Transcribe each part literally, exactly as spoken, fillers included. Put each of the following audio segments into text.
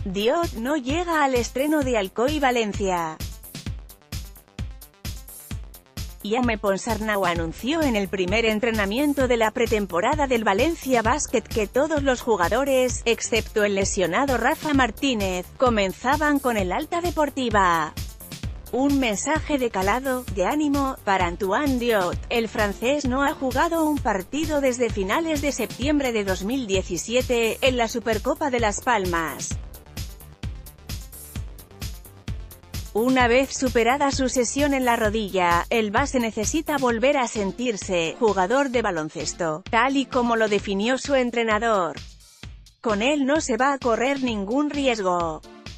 Diot no llega al estreno de Alcoy Valencia. Jaume Ponsarnau anunció en el primer entrenamiento de la pretemporada del Valencia Basket que todos los jugadores, excepto el lesionado Rafa Martínez, comenzaban con el alta deportiva. Un mensaje de calado, de ánimo, para Antoine Diot. El francés no ha jugado un partido desde finales de septiembre de dos mil diecisiete, en la Supercopa de Las Palmas. Una vez superada su lesión en la rodilla, el base necesita volver a sentirse jugador de baloncesto, tal y como lo definió su entrenador. Con él no se va a correr ningún riesgo.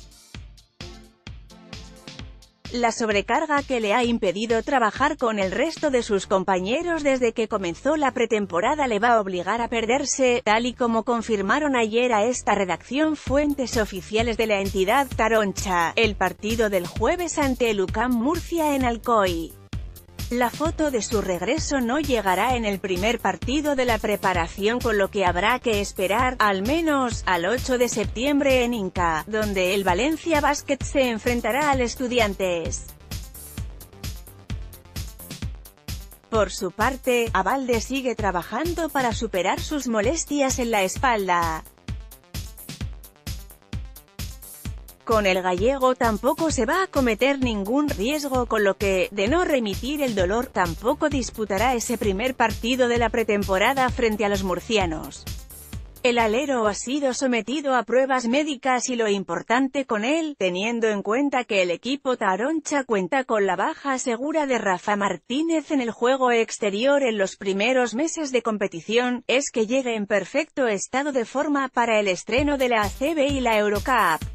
La sobrecarga que le ha impedido trabajar con el resto de sus compañeros desde que comenzó la pretemporada le va a obligar a perderse, tal y como confirmaron ayer a esta redacción fuentes oficiales de la entidad taroncha, el partido del jueves ante el U C A M Murcia en Alcoy. La foto de su regreso no llegará en el primer partido de la preparación, con lo que habrá que esperar, al menos, al ocho de septiembre en Inca, donde el Valencia Basket se enfrentará al Estudiantes. Por su parte, Abalde sigue trabajando para superar sus molestias en la espalda. Con el gallego tampoco se va a cometer ningún riesgo, con lo que, de no remitir el dolor, tampoco disputará ese primer partido de la pretemporada frente a los murcianos. El alero ha sido sometido a pruebas médicas y lo importante con él, teniendo en cuenta que el equipo taroncha cuenta con la baja segura de Rafa Martínez en el juego exterior en los primeros meses de competición, es que llegue en perfecto estado de forma para el estreno de la A C B y la Eurocup.